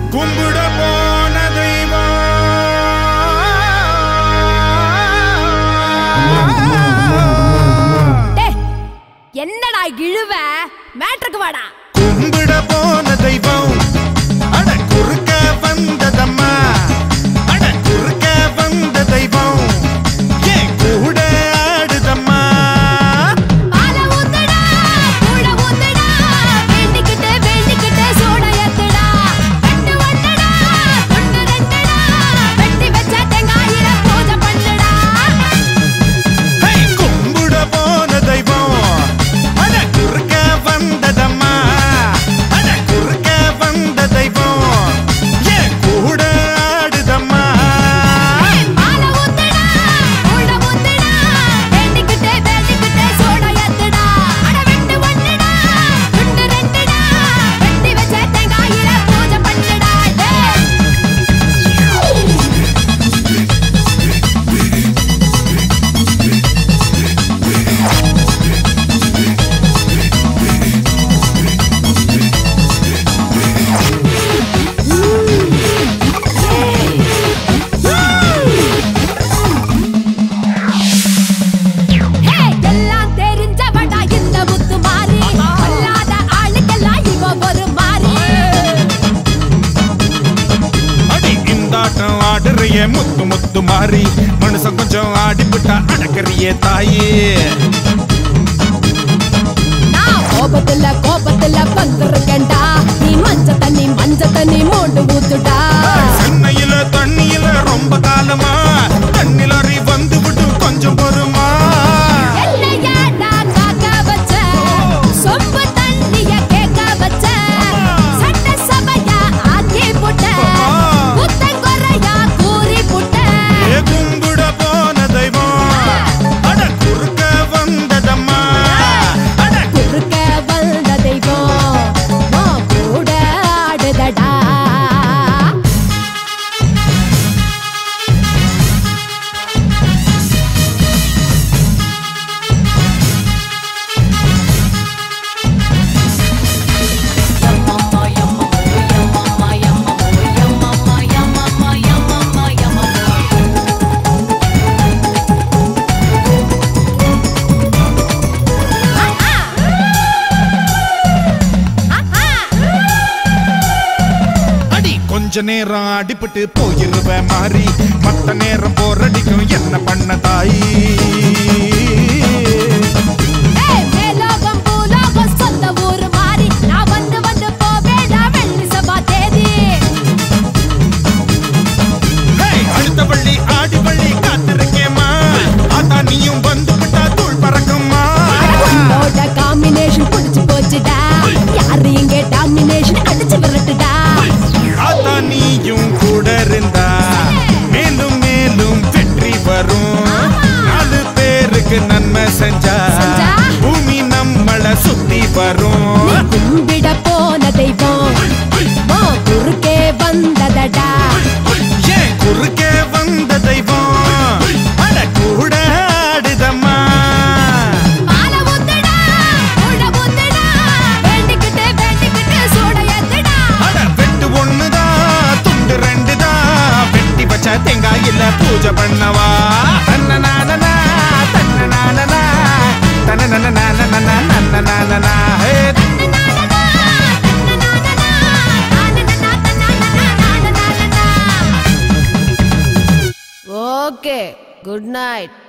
கும்பிட போன தெய்வம் என்னடா இழுவ மேட்ருக்கு வாடா. கும்பிட போன தெய்வம் அட குறுக்க வந்ததம்மா அட குறுக்க வந்த தெய்வம் ஏன் கூட ஆடுதம்மா. முத்து முத்து மாறி மனுஷன் கொஞ்சம் ஆடிப்புட்டா அடக்கறியே தாயே. கோபத்துல கோபத்துல வந்துருக்கேன்டா நீ மஞ்ச தண்ணி மோண்டு ஊத்துடா. சென்னையில தண்ணியில ரொம்ப காலமா தண்ணிலறி வந்து விட்டு கொஞ்சம் பொறுமா. கொஞ்ச நேரம் அடிபட்டு போயிருவ மாறி மத்த நேரம் போரடிக்கும் என்ன பண்ண தாயி. அடுத்த பள்ளி ஆடி பள்ளி காத்திருக்கேமா அதான் நீயும் வந்து விட்டா தூள் பறக்குமா. காம்பினேஷன் புடிச்சு போச்சுடா யாரு இங்க டாமினேஷன் அடிச்சு விரட்டுடா. அதான் நீயும் கூட இருந்தா மேலும் மேலும் வெற்றி வரும். 4 பேருக்கு நன்மை செஞ்சா பூமி நம்மள சுத்தி வரும். கும்பிட போன தெய்வம் குறுக்கே வந்ததடா. ஏன் குறுக்கே வந்த தெய்வம் அட கூட ஆடுதம்மா. தேங்காயில பூஜை பண்ணவா தன்னனானனா தன்னனானனா தன்னனானனா ஹே. Okay good night.